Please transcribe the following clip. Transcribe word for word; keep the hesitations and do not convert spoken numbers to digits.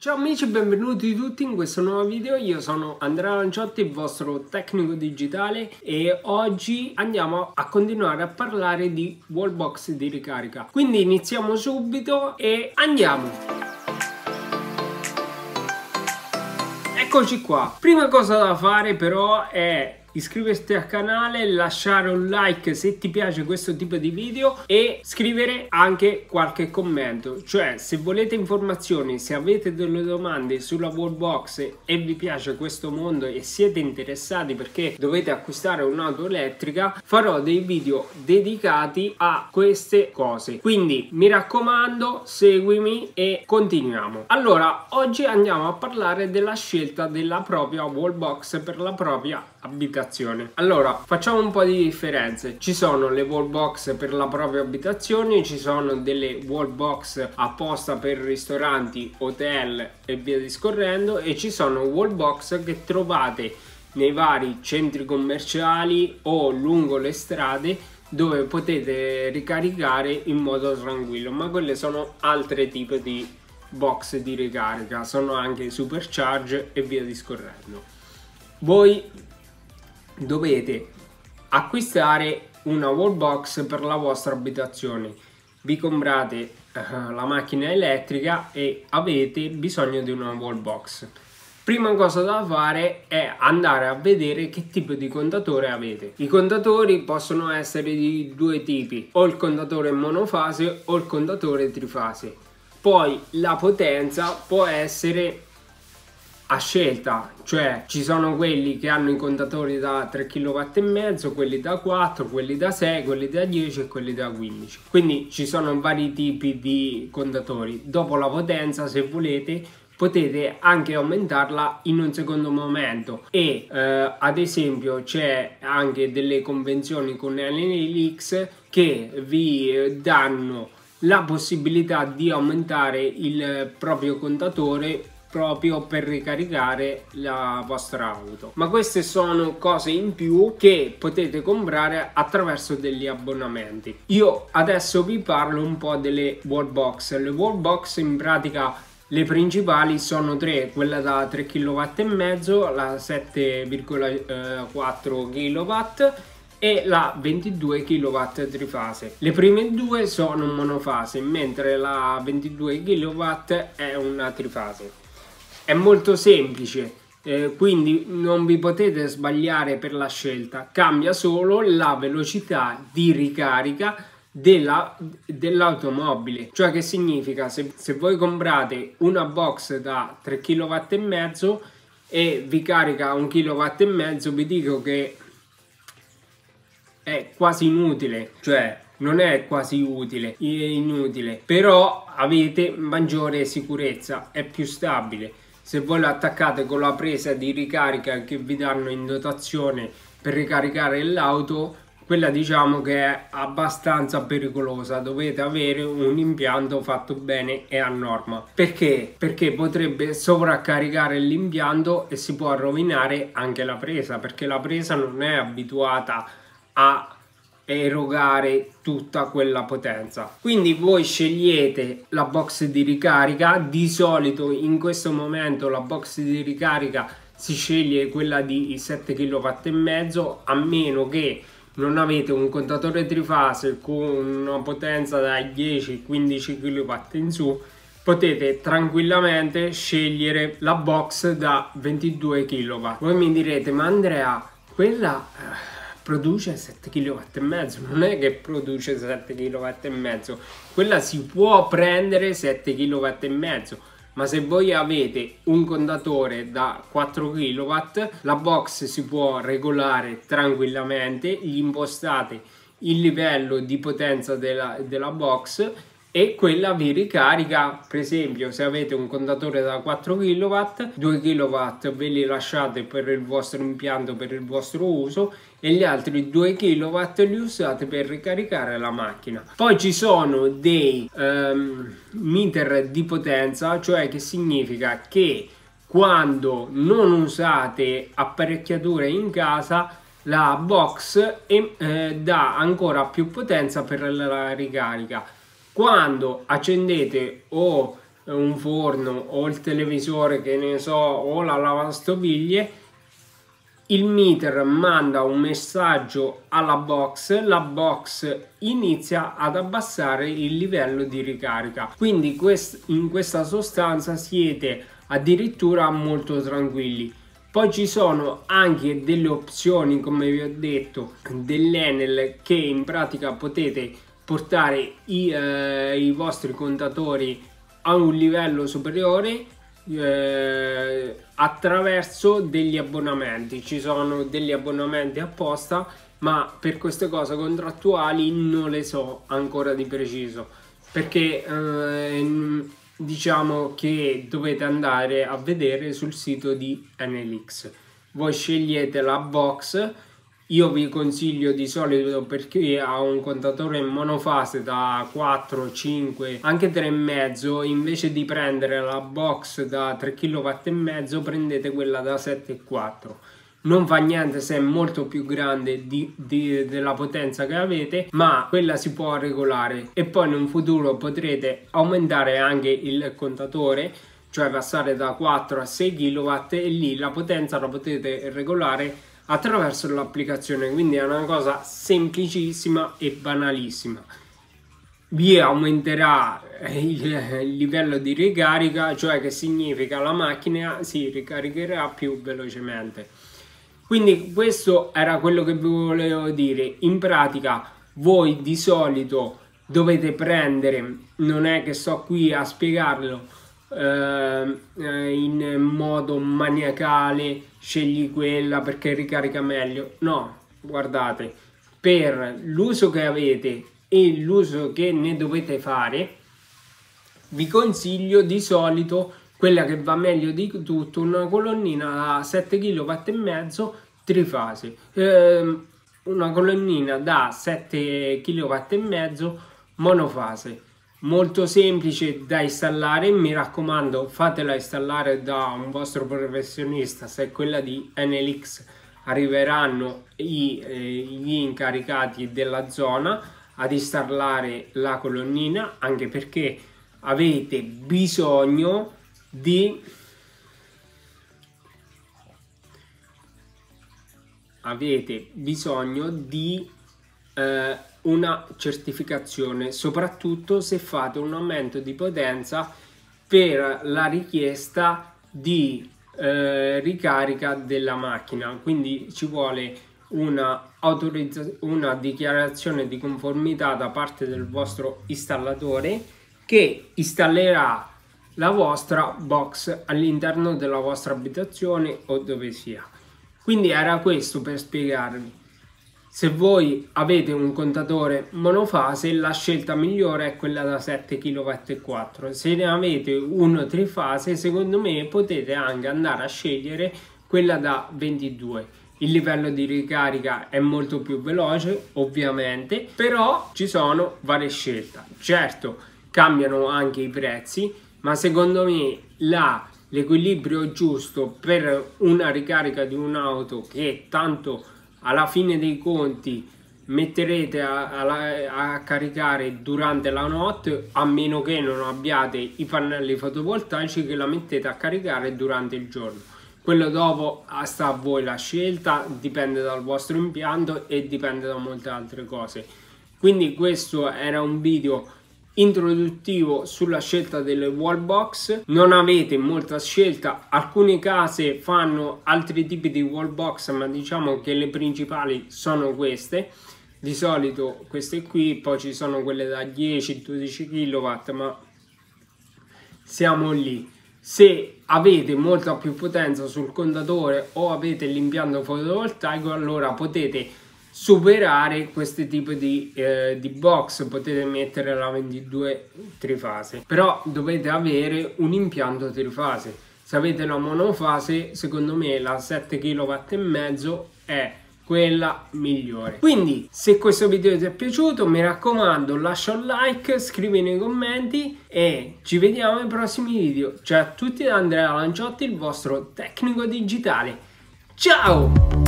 Ciao amici, benvenuti tutti in questo nuovo video. Io sono Andrea Lanciotti, il vostro tecnico digitale, e oggi andiamo a continuare a parlare di wallbox di ricarica. Quindi iniziamo subito e andiamo! Eccoci qua. Prima cosa da fare però è iscriverti al canale, lasciare un like se ti piace questo tipo di video e scrivere anche qualche commento. Cioè, se volete informazioni, se avete delle domande sulla wallbox e vi piace questo mondo e siete interessati perché dovete acquistare un'auto elettrica, farò dei video dedicati a queste cose. Quindi mi raccomando, seguimi e continuiamo. Allora, oggi andiamo a parlare della scelta della propria wallbox per la propria abitazione. Allora, facciamo un po' di differenze. Ci sono le wallbox per la propria abitazione, ci sono delle wallbox apposta per ristoranti, hotel e via discorrendo, e ci sono wallbox che trovate nei vari centri commerciali o lungo le strade, dove potete ricaricare in modo tranquillo. Ma quelle sono altri tipi di box di ricarica, sono anche supercharge e via discorrendo. Voi dovete acquistare una wallbox per la vostra abitazione. Vi comprate uh, la macchina elettrica e avete bisogno di una wallbox. Prima cosa da fare è andare a vedere che tipo di contatore avete. I contatori possono essere di due tipi, o il contatore monofase o il contatore trifase. Poi la potenza può essere a scelta, cioè ci sono quelli che hanno i contatori da tre chilowatt e mezzo, quelli da quattro, quelli da sei, quelli da dieci e quelli da quindici. Quindi ci sono vari tipi di contatori. Dopo la potenza, se volete, potete anche aumentarla in un secondo momento, e eh, ad esempio c'è anche delle convenzioni con Enel X che vi danno la possibilità di aumentare il proprio contatore proprio per ricaricare la vostra auto. Ma queste sono cose in più che potete comprare attraverso degli abbonamenti. Io adesso vi parlo un po' delle wallbox. Le wallbox in pratica, le principali sono tre: quella da tre chilowatt e mezzo, la sette virgola quattro chilowatt e la ventidue chilowatt trifase. Le prime due sono monofase, mentre la ventidue chilowatt è una trifase. È molto semplice, eh, quindi non vi potete sbagliare per la scelta. Cambia solo la velocità di ricarica della, dell'automobile. Cioè, che significa, se, se voi comprate una box da tre chilowatt e mezzo e vi carica un chilowatt e mezzo, vi dico che è quasi inutile. Cioè, non è quasi utile, è inutile, però avete maggiore sicurezza, è più stabile. Se voi lo attaccate con la presa di ricarica che vi danno in dotazione per ricaricare l'auto, quella diciamo che è abbastanza pericolosa. Dovete avere un impianto fatto bene e a norma. Perché? Perché potrebbe sovraccaricare l'impianto e si può rovinare anche la presa, perché la presa non è abituata a erogare tutta quella potenza. Quindi voi scegliete la box di ricarica. Di solito in questo momento la box di ricarica si sceglie quella di sette chilowatt e mezzo, a meno che non avete un contatore trifase con una potenza dai dieci quindici chilowatt in su. Potete tranquillamente scegliere la box da ventidue chilowatt. Voi mi direte: ma Andrea, quella produce sette chilowatt e mezzo? Non è che produce sette chilowatt e mezzo, quella si può prendere sette chilowatt e mezzo, ma se voi avete un contatore da quattro chilowatt, la box si può regolare tranquillamente, gli impostate il livello di potenza della, della box e quella vi ricarica. Per esempio, se avete un contatore da quattro chilowatt, due chilowatt ve li lasciate per il vostro impianto, per il vostro uso, e gli altri due chilowatt li usate per ricaricare la macchina. Poi ci sono dei um, meter di potenza, cioè che significa che quando non usate apparecchiature in casa, la box eh, dà ancora più potenza per la ricarica. Quando accendete o un forno o il televisore, che ne so, o la lavastoviglie, il meter manda un messaggio alla box, la box inizia ad abbassare il livello di ricarica. Quindi quest- in questa sostanza siete addirittura molto tranquilli. Poi ci sono anche delle opzioni, come vi ho detto, dell'Enel, che in pratica potete portare i, eh, i vostri contatori a un livello superiore eh, attraverso degli abbonamenti. Ci sono degli abbonamenti apposta, ma per queste cose contrattuali non le so ancora di preciso, perché eh, diciamo che dovete andare a vedere sul sito di Enelix. Voi scegliete la box. Io vi consiglio di solito, perché ha un contatore in monofase da quattro, cinque, anche tre e mezzo, invece di prendere la box da tre chilowatt e mezzo prendete quella da sette e quattro. Non fa niente se è molto più grande di, di, della potenza che avete, ma quella si può regolare, e poi in un futuro potrete aumentare anche il contatore, cioè passare da quattro a sei chilowatt, e lì la potenza la potete regolare attraverso l'applicazione. Quindi è una cosa semplicissima e banalissima. Vi aumenterà il, il livello di ricarica, cioè che significa la macchina si ricaricherà più velocemente. Quindi questo era quello che vi volevo dire. In pratica voi di solito dovete prendere, non è che sto qui a spiegarlo eh, in modo maniacale, scegli quella perché ricarica meglio. No, guardate, per l'uso che avete e l'uso che ne dovete fare, vi consiglio di solito quella che va meglio di tutto, una colonnina da sette chilowatt e mezzo trifase, eh, una colonnina da sette chilowatt e mezzo monofase, molto semplice da installare. Mi raccomando, fatela installare da un vostro professionista. Se è quella di Enelix, arriveranno i, eh, gli incaricati della zona ad installare la colonnina, anche perché avete bisogno di avete bisogno di eh, una certificazione, soprattutto se fate un aumento di potenza per la richiesta di eh, ricarica della macchina. Quindi ci vuole una autorizzazione, una dichiarazione di conformità da parte del vostro installatore, che installerà la vostra box all'interno della vostra abitazione o dove sia. Quindi era questo per spiegarvi. Se voi avete un contatore monofase, la scelta migliore è quella da sette chilowatt e quattro. Se ne avete uno trifase, secondo me potete anche andare a scegliere quella da ventidue. Il livello di ricarica è molto più veloce, ovviamente, però ci sono varie scelte. Certo, cambiano anche i prezzi, ma secondo me la l'equilibrio giusto per una ricarica di un'auto, che tanto alla fine dei conti metterete a, a, a caricare durante la notte, a meno che non abbiate i pannelli fotovoltaici che la mettete a caricare durante il giorno. Quello dopo sta a voi la scelta, dipende dal vostro impianto e dipende da molte altre cose. Quindi questo era un video introduttivo sulla scelta delle wallbox. Non avete molta scelta, alcune case fanno altri tipi di wallbox, ma diciamo che le principali sono queste, di solito queste qui. Poi ci sono quelle da dieci dodici chilowatt, ma siamo lì. Se avete molta più potenza sul contatore o avete l'impianto fotovoltaico, allora potete superare questi tipi di, eh, di box, potete mettere la ventidue trifase, però dovete avere un impianto trifase. Se avete la monofase, secondo me la sette chilowatt e mezzo è quella migliore. Quindi se questo video ti è piaciuto, mi raccomando, lascia un like, scrivi nei commenti e ci vediamo ai prossimi video. Ciao a tutti da Andrea Lanciotti, il vostro tecnico digitale. Ciao!